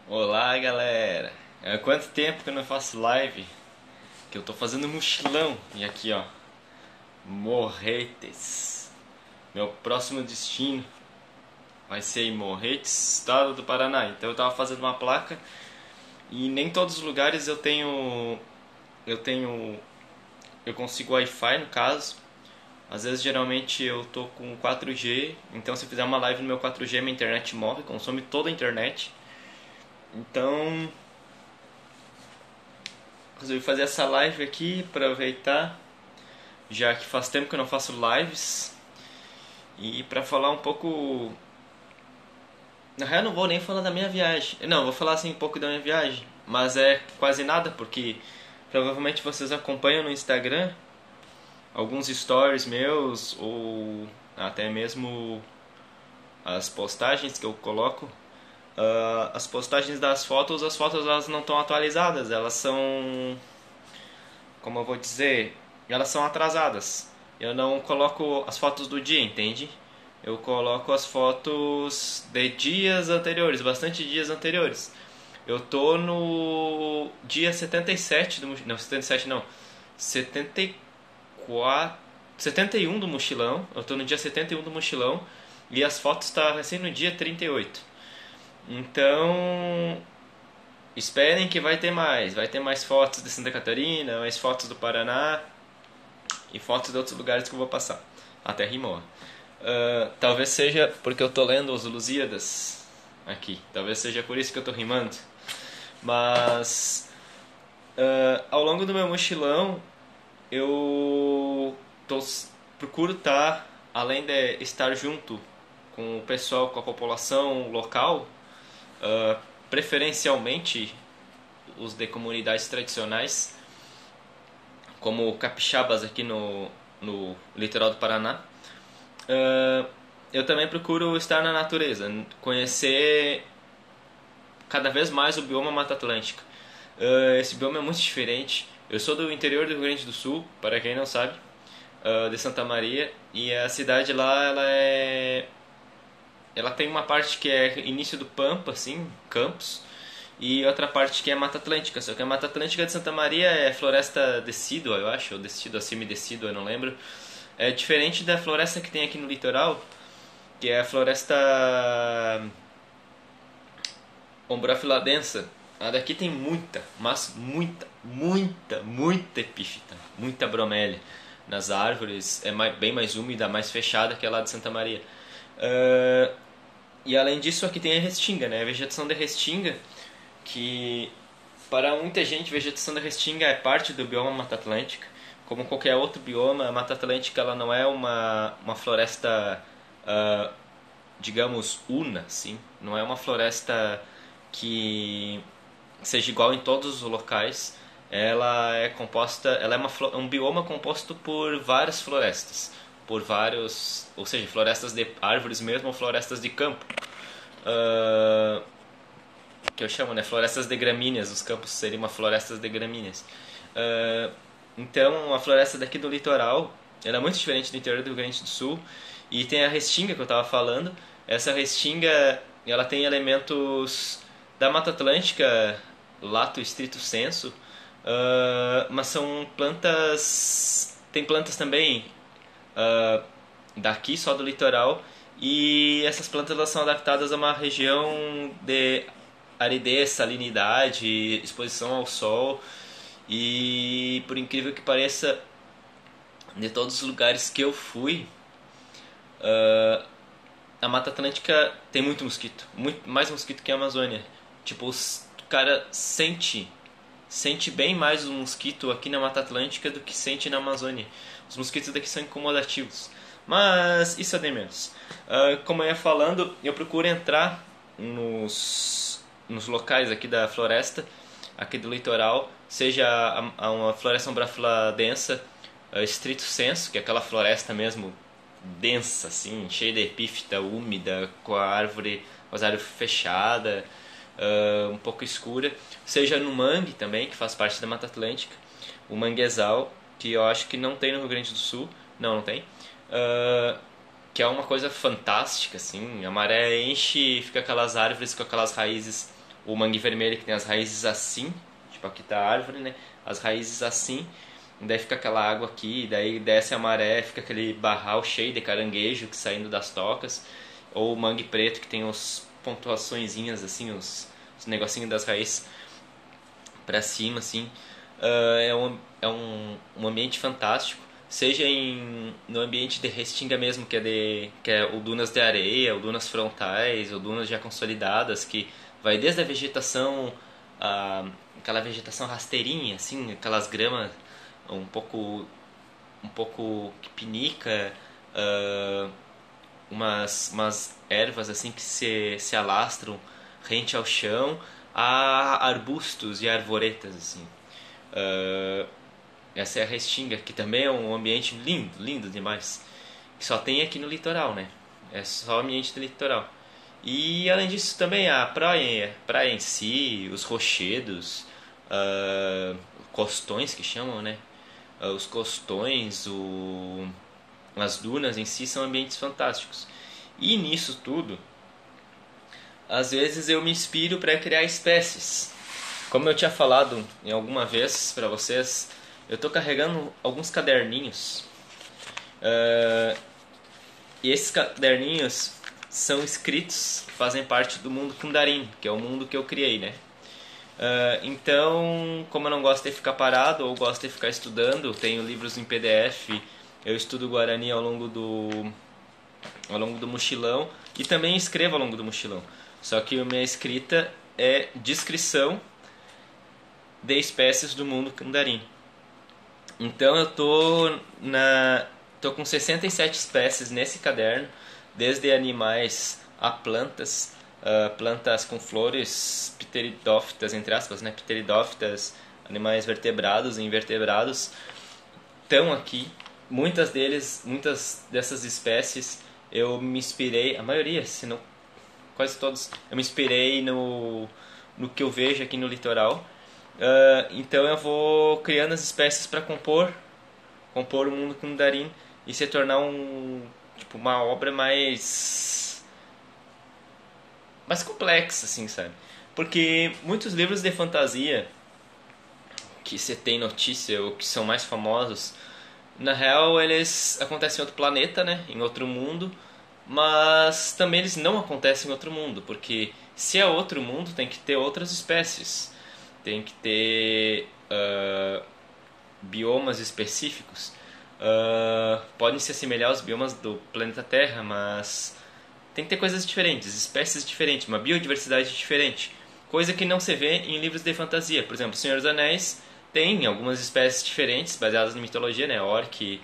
Olá, galera! Há quanto tempo que eu não faço live? Que eu tô fazendo mochilão. E aqui, ó, Morretes. Meu próximo destino vai ser em Morretes, estado do Paraná. Então eu tava fazendo uma placa e nem todos os lugares eu consigo Wi-Fi no caso. Às vezes, geralmente eu tô com 4G, então se eu fizer uma live no meu 4G, minha internet morre, consome toda a internet. Então, resolvi fazer essa live aqui, aproveitar, já que faz tempo que eu não faço lives, e para falar um pouco. Na real, não vou nem falar da minha viagem. Não, vou falar assim um pouco da minha viagem, mas é quase nada, porque provavelmente vocês acompanham no Instagram alguns stories meus, ou até mesmo as postagens que eu coloco. As postagens das fotos, as fotos elas não estão atualizadas, elas são, como eu vou dizer, elas são atrasadas. Eu não coloco as fotos do dia, entende? Eu coloco as fotos de dias anteriores, bastante dias anteriores. Eu tô no dia 77 do não, 77 não. 74, 71 do mochilão. Eu tô no dia 71 do mochilão e as fotos tá recém no dia 38. Então, esperem que vai ter mais fotos de Santa Catarina, mais fotos do Paraná e fotos de outros lugares que eu vou passar. Até rimou. Talvez seja porque eu tô lendo os Lusíadas aqui. Talvez seja por isso que eu tô rimando. Mas ao longo do meu mochilão eu tô, procuro estar, além de estar junto com o pessoal, com a população local, preferencialmente os de comunidades tradicionais, como capixabas aqui no litoral do Paraná. Eu também procuro estar na natureza, conhecer cada vez mais o bioma Mata Atlântica. Esse bioma é muito diferente. Eu sou do interior do Rio Grande do Sul, para quem não sabe, de Santa Maria, e a cidade lá ela tem uma parte que é início do Pampa, assim, Campos, e outra parte que é Mata Atlântica. Só que a Mata Atlântica de Santa Maria é floresta decídua, eu acho, ou decídua, semidecídua, eu não lembro. É diferente da floresta que tem aqui no litoral, que é a floresta Ombrófila densa. A daqui tem muita, mas muita epífita, muita bromélia nas árvores. É bem mais úmida, mais fechada que a lá de Santa Maria. E além disso, aqui tem a restinga, né? A vegetação da restinga, que para muita gente, a vegetação da restinga é parte do bioma Mata Atlântica. Como qualquer outro bioma, a Mata Atlântica ela não é uma floresta, digamos, una, sim. Não é uma floresta que seja igual em todos os locais. Ela é composta, ela é um bioma composto por várias florestas, por vários, ou seja, florestas de árvores mesmo ou florestas de campo. Ah, que eu chamo, né, florestas de gramíneas, os campos seriam uma florestas de gramíneas. Então, a floresta daqui do litoral, ela é muito diferente do interior do Rio Grande do Sul, e tem a restinga que eu estava falando. Essa restinga, ela tem elementos da Mata Atlântica, lato estrito sensu, mas são plantas, tem plantas também daqui só do litoral, e essas plantas elas são adaptadas a uma região de aridez, salinidade, exposição ao sol, e por incrível que pareça, de todos os lugares que eu fui, a Mata Atlântica tem muito mosquito, muito mais mosquito que a Amazônia. Tipo, o cara sente bem mais o mosquito aqui na Mata Atlântica do que sente na Amazônia. Os mosquitos daqui são incomodativos. Mas isso é de menos. Como eu ia falando, eu procuro entrar nos locais aqui da floresta, aqui do litoral, seja uma floresta umbráfila densa, estrito senso, que é aquela floresta mesmo densa, assim, cheia de epífita, úmida, com a árvore, com as árvores fechadas, um pouco escura, seja no mangue também, que faz parte da Mata Atlântica, o manguezal, que eu acho que não tem no Rio Grande do Sul, não tem, que é uma coisa fantástica, assim, a maré enche e fica aquelas árvores com aquelas raízes o mangue vermelho que tem as raízes assim, tipo aqui tá a árvore, né? As raízes assim, daí fica aquela água aqui, daí desce a maré, fica aquele barral cheio de caranguejo que saindo das tocas, ou o mangue preto que tem os pontuaçõezinhas assim, os negocinhos das raízes pra cima assim. É um ambiente fantástico, seja no ambiente de Restinga mesmo, que é o dunas de areia, ou dunas frontais, ou dunas já consolidadas, que vai desde a vegetação, aquela vegetação rasteirinha, assim, aquelas gramas um pouco que pinica, ah, umas ervas assim que se alastram rente ao chão, a arbustos e arvoretas assim. Ah, essa é a Restinga, que também é um ambiente lindo, lindo demais. Que só tem aqui no litoral, né? É só ambiente do litoral. E além disso também a praia em si, os rochedos, costões que chamam, né? Os costões, as dunas em si são ambientes fantásticos. E nisso tudo, às vezes eu me inspiro para criar espécies. Como eu tinha falado em alguma vez para vocês, eu estou carregando alguns caderninhos. E esses caderninhos são escritos, fazem parte do mundo Kundarin, que é o mundo que eu criei, né? Então, como eu não gosto de ficar parado ou gosto de ficar estudando, tenho livros em PDF, eu estudo Guarani ao longo do mochilão e também escrevo ao longo do mochilão. Só que a minha escrita é descrição de espécies do mundo Kundarin. Então eu tô com 67 espécies nesse caderno, desde animais a plantas, plantas com flores pteridófitas, entre aspas, né? Pteridófitas, animais vertebrados e invertebrados, estão aqui. Muitas dessas espécies eu me inspirei, a maioria, se não quase todos, eu me inspirei no que eu vejo aqui no litoral. Então eu vou criando as espécies para compor o mundo Kundarin e se tornar tipo, uma obra mais complexa, assim, sabe? Porque muitos livros de fantasia que você tem notícia ou que são mais famosos, na real eles acontecem em outro planeta, né? Em outro mundo, mas também eles não acontecem em outro mundo, porque se é outro mundo tem que ter outras espécies, tem que ter biomas específicos. Podem se assemelhar aos biomas do planeta Terra, mas tem que ter coisas diferentes, espécies diferentes, uma biodiversidade diferente. Coisa que não se vê em livros de fantasia. Por exemplo, Senhor dos Anéis tem algumas espécies diferentes, baseadas na mitologia, né? Orc,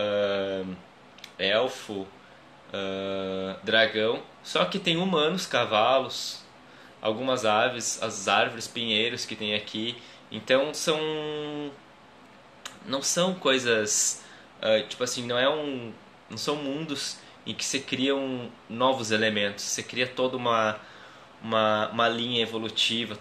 elfo, dragão. Só que tem humanos, cavalos, algumas aves, as árvores, pinheiros que tem aqui. Então não são coisas, tipo assim, não são mundos em que se criam novos elementos, se cria toda uma linha evolutiva,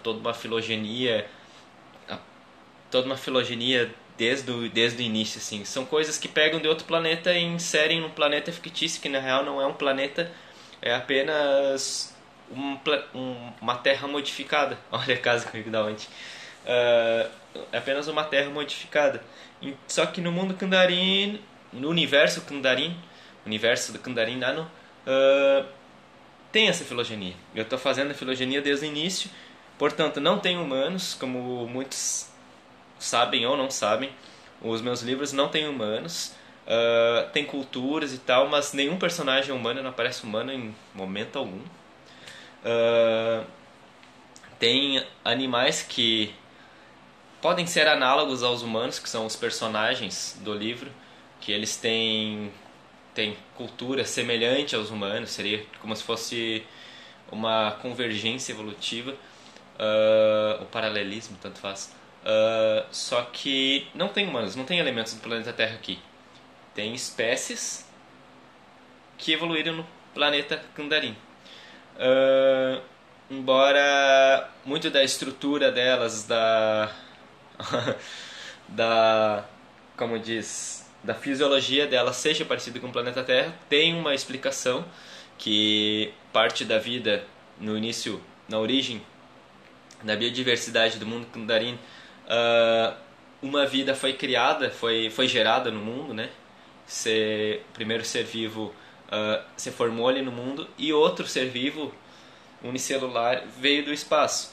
toda uma filogenia desde o início, assim. São coisas que pegam de outro planeta e inserem num planeta fictício, que na real não é um planeta, é apenas uma terra modificada. Olha a casa comigo da onde. É apenas uma terra modificada. Só que no mundo Kundarin, no universo Kundarin, universo do Kundarin Nano, tem essa filogenia. Eu estou fazendo a filogenia desde o início, portanto não tem humanos, como muitos sabem ou não sabem. Os meus livros não têm humanos, tem culturas e tal, mas nenhum personagem humano, não aparece humano em momento algum. Tem animais que podem ser análogos aos humanos, que são os personagens do livro, que eles têm cultura semelhante aos humanos, seria como se fosse uma convergência evolutiva, o paralelismo, tanto faz. Só que não tem humanos, não tem elementos do planeta Terra aqui. Tem espécies que evoluíram no planeta Kundarin. Embora muito da estrutura delas, da como diz, da fisiologia dela seja parecida com o planeta Terra, tem uma explicação que parte da vida no início, na origem, da biodiversidade do mundo Kundarin, uh, uma vida foi criada, foi gerada no mundo, né? O primeiro ser vivo se formou ali no mundo e outro ser vivo unicelular veio do espaço.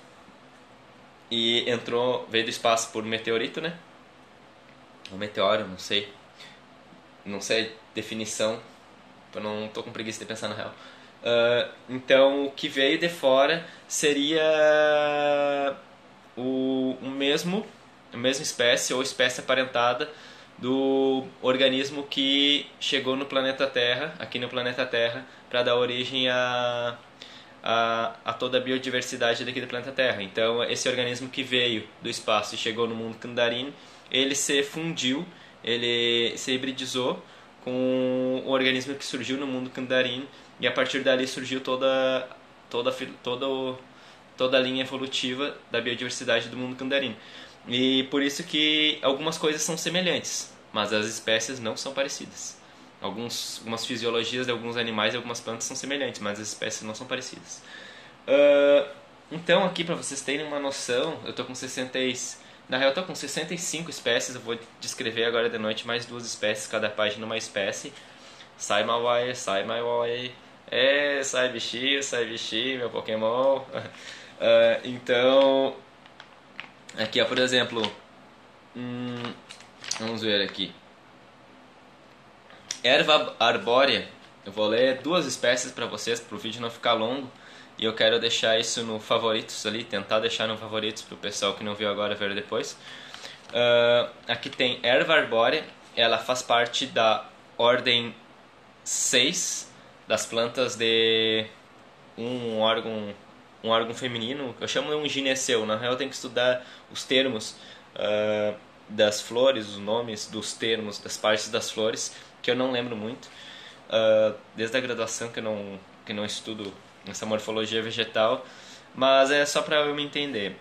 E veio do espaço por meteorito, né? Ou meteoro, não sei. Não sei a definição, eu não tô com preguiça de pensar na real. Então, o que veio de fora seria a mesma espécie ou espécie aparentada do organismo que chegou no planeta Terra, aqui no planeta Terra, para dar origem a toda a biodiversidade daqui do planeta Terra. Então, esse organismo que veio do espaço e chegou no mundo Kundarin, ele se fundiu, ele se hibridizou com o organismo que surgiu no mundo Kundarin, e a partir dali surgiu toda a linha evolutiva da biodiversidade do mundo Kundarin. E por isso que algumas coisas são semelhantes, mas as espécies não são parecidas. Algumas fisiologias de alguns animais e algumas plantas são semelhantes, mas as espécies não são parecidas. Então, aqui para vocês terem uma noção, eu tô com 60 na real eu tô com 65 espécies. Eu vou descrever agora de noite mais 2 espécies, cada página uma espécie. Sai Mawai, sai Mawai, sai bichinho, meu Pokémon. Então, aqui ó, por exemplo, vamos ver aqui. Erva arbórea, eu vou ler 2 espécies para vocês, para o vídeo não ficar longo. E eu quero deixar isso no favoritos ali, tentar deixar no favoritos para o pessoal que não viu agora ver depois. Aqui tem erva arbórea, ela faz parte da ordem 6 das plantas de um órgão feminino, eu chamo de um gineceu. Na real eu tenho que estudar os termos das flores, os nomes dos termos, das partes das flores, que eu não lembro muito. Desde a graduação que eu não estudo essa morfologia vegetal, mas é só para eu me entender.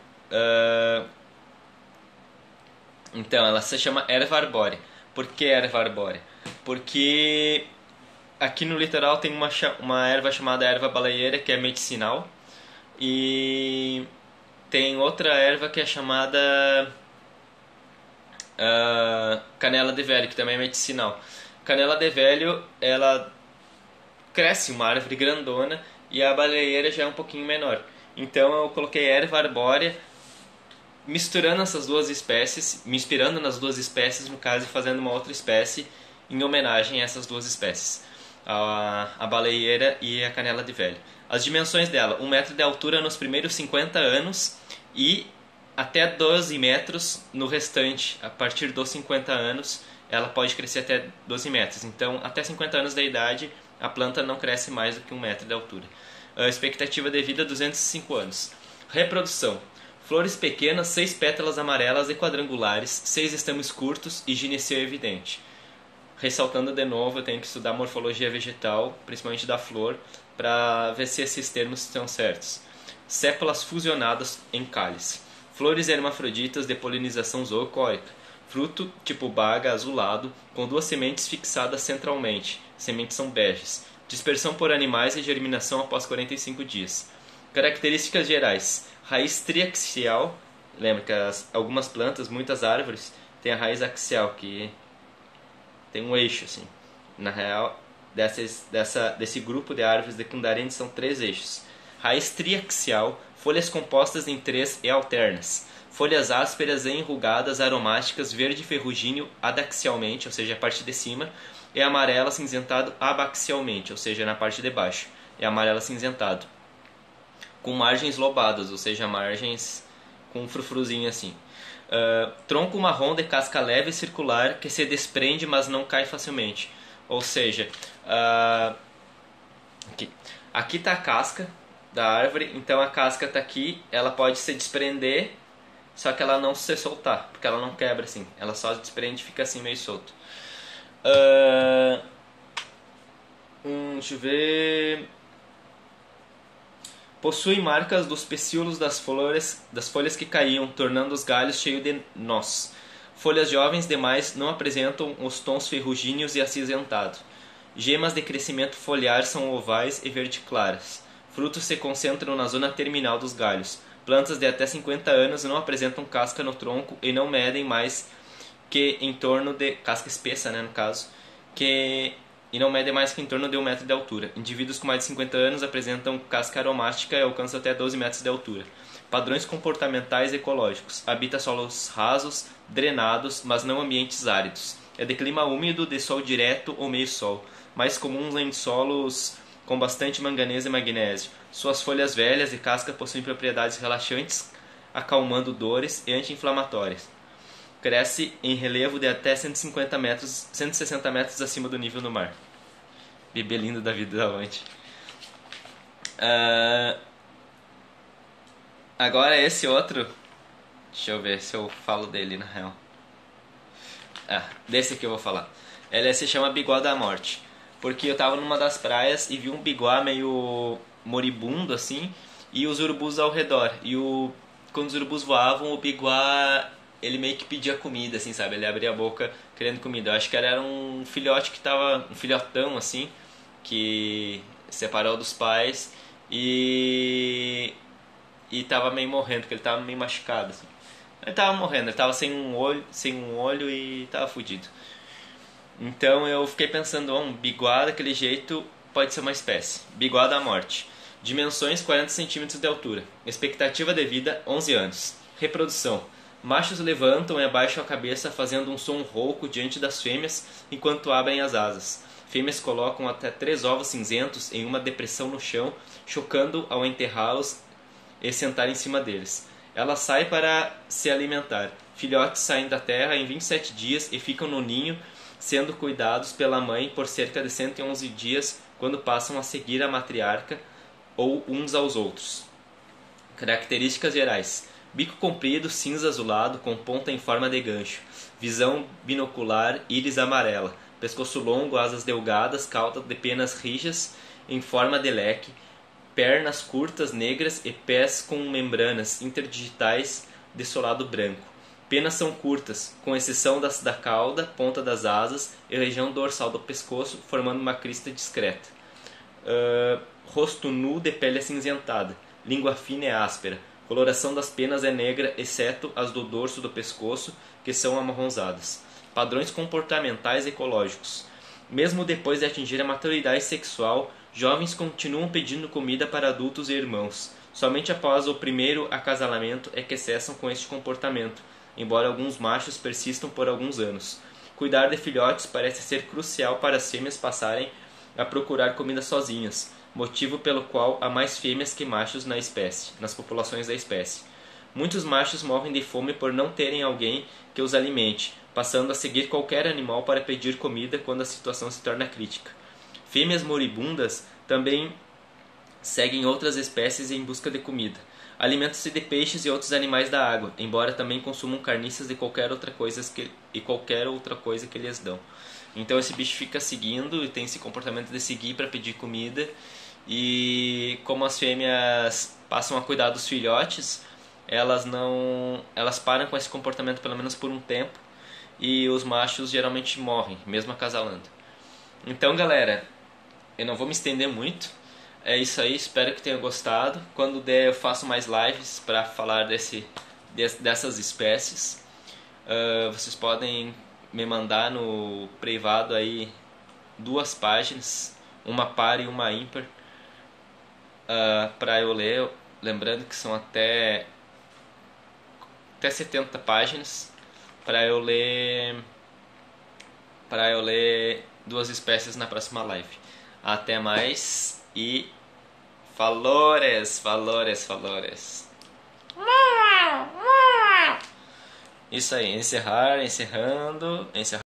Então, ela se chama erva arbórea. Por que erva arbórea? Porque aqui no litoral tem uma erva chamada erva baleeira, que é medicinal, e tem outra erva que é chamada canela de velho, que também é medicinal. Canela de velho, ela cresce uma árvore grandona, e a baleeira já é um pouquinho menor. Então eu coloquei erva arbórea, misturando essas 2 espécies, me inspirando nas 2 espécies, no caso, e fazendo uma outra espécie em homenagem a essas 2 espécies, a baleeira e a canela de velho. As dimensões dela: 1 metro de altura nos primeiros 50 anos e até 12 metros no restante. A partir dos 50 anos ela pode crescer até 12 metros. Então, até 50 anos da idade, a planta não cresce mais do que 1 metro de altura. A expectativa de vida: 205 anos. Reprodução: flores pequenas, 6 pétalas amarelas e quadrangulares, 6 estames curtos e gineceu evidente. Ressaltando de novo, eu tenho que estudar morfologia vegetal, principalmente da flor, para ver se esses termos estão certos. Sépalas fusionadas em cálice. Flores hermafroditas de polinização zoocóica. Fruto tipo baga, azulado, com 2 sementes fixadas centralmente. Sementes são beges. Dispersão por animais e germinação após 45 dias. Características gerais: raiz triaxial. Lembra que algumas plantas, muitas árvores, têm a raiz axial, que tem um eixo assim. Na real, desse grupo de árvores de Kundarin são 3 eixos. Raiz triaxial, folhas compostas em 3 e alternas. Folhas ásperas e enrugadas, aromáticas, verde ferrugíneo adaxialmente, ou seja, a parte de cima, e amarelo acinzentado abaxialmente, ou seja, na parte de baixo. É amarelo acinzentado. Com margens lobadas, ou seja, margens com um frufruzinho assim. Tronco marrom de casca leve e circular que se desprende, mas não cai facilmente. Ou seja, aqui está a casca da árvore, então a casca está aqui, ela pode se desprender, só que ela não se soltar, porque ela não quebra assim, ela só desprende e fica assim meio solto. Deixa eu ver. Possui marcas dos pecíolos das folhas que caíam, tornando os galhos cheios de nós. Folhas jovens demais não apresentam os tons ferrugíneos e acinzentados. Gemas de crescimento foliar são ovais e verde claras. Frutos se concentram na zona terminal dos galhos. Plantas de até 50 anos não apresentam casca no tronco e não medem mais que em torno de... casca espessa, né, no caso. E não medem mais que em torno de 1 metro de altura. Indivíduos com mais de 50 anos apresentam casca aromática e alcançam até 12 metros de altura. Padrões comportamentais ecológicos. Habita solos rasos, drenados, mas não ambientes áridos. É de clima úmido, de sol direto ou meio sol. Mais comuns em solos com bastante manganês e magnésio. Suas folhas velhas e casca possuem propriedades relaxantes, acalmando dores e anti-inflamatórias. Cresce em relevo de até 150 metros, 160 metros acima do nível do mar. Bebê lindo da vida da onde. Agora esse outro. Deixa eu ver se eu falo dele na real. Desse aqui eu vou falar. Ele se chama Biguá da Morte. Porque eu tava numa das praias e vi um biguá meio moribundo assim. E os urubus ao redor. Quando os urubus voavam, o biguá ele meio que pedia comida, assim, sabe? Ele abria a boca querendo comida. Eu acho que era um filhote que tava... um filhotão, assim, que separou dos pais e tava meio morrendo, porque ele tava meio machucado, assim. Ele tava morrendo, ele tava sem um olho e tava fudido. Então eu fiquei pensando, um biguá daquele jeito pode ser uma espécie. Biguá da morte. Dimensões 40 centímetros de altura. Expectativa de vida 11 anos. Reprodução. Machos levantam e abaixam a cabeça fazendo um som rouco diante das fêmeas enquanto abrem as asas. Fêmeas colocam até 3 ovos cinzentos em uma depressão no chão, chocando ao enterrá-los e sentar em cima deles. Ela sai para se alimentar. Filhotes saem da terra em 27 dias e ficam no ninho, sendo cuidados pela mãe por cerca de 111 dias, quando passam a seguir a matriarca ou uns aos outros. Características gerais. Bico comprido, cinza azulado, com ponta em forma de gancho. Visão binocular, íris amarela. Pescoço longo, asas delgadas, cauda de penas rijas em forma de leque. Pernas curtas, negras e pés com membranas interdigitais de solado branco. Penas são curtas, com exceção da cauda, ponta das asas e região dorsal do pescoço, formando uma crista discreta. Rosto nu de pele acinzentada. Língua fina e áspera. Coloração das penas é negra, exceto as do dorso do pescoço, que são amarronzadas. Padrões comportamentais ecológicos. Mesmo depois de atingir a maturidade sexual, jovens continuam pedindo comida para adultos e irmãos. Somente após o primeiro acasalamento é que cessam com este comportamento, embora alguns machos persistam por alguns anos. Cuidar de filhotes parece ser crucial para as fêmeas passarem a procurar comida sozinhas, motivo pelo qual há mais fêmeas que machos nas populações da espécie. Muitos machos morrem de fome por não terem alguém que os alimente, passando a seguir qualquer animal para pedir comida quando a situação se torna crítica. Fêmeas moribundas também seguem outras espécies em busca de comida. Alimentam-se de peixes e outros animais da água, embora também consumam carniças e qualquer outra coisa que lhes dão. Então esse bicho fica seguindo e tem esse comportamento de seguir para pedir comida. E como as fêmeas passam a cuidar dos filhotes, elas param com esse comportamento pelo menos por um tempo, e os machos geralmente morrem, mesmo acasalando. Então, galera, eu não vou me estender muito. É isso aí, espero que tenha gostado. Quando der eu faço mais lives para falar dessas espécies. Vocês podem me mandar no privado aí 2 páginas, uma par e uma ímpar, para eu ler. Lembrando que são até 70 páginas para eu ler 2 espécies na próxima live. Até mais e valores, valores, valores. Isso aí, encerrar